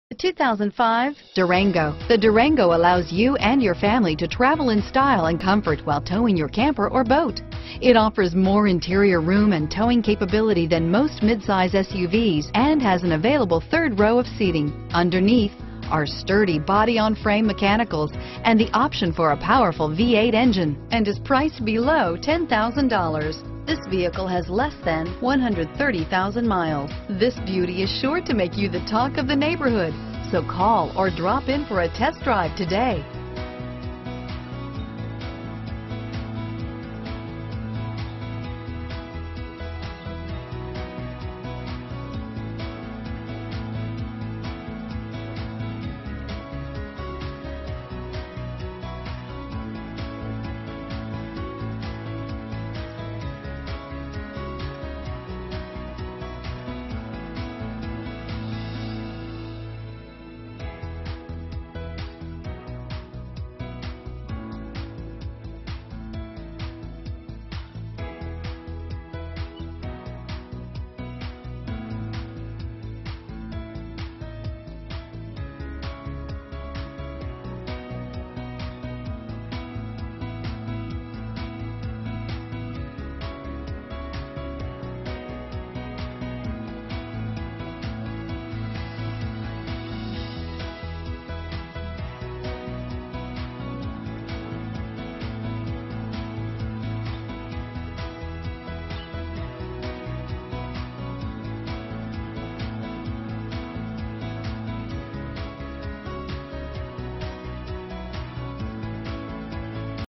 The 2005 Durango. The Durango allows you and your family to travel in style and comfort while towing your camper or boat. It offers more interior room and towing capability than most midsize SUVs and has an available third row of seating. Underneath are sturdy body-on-frame mechanicals and the option for a powerful V8 engine and is priced below $10,000. This vehicle has less than 130,000 miles. This beauty is sure to make you the talk of the neighborhood. So call or drop in for a test drive today.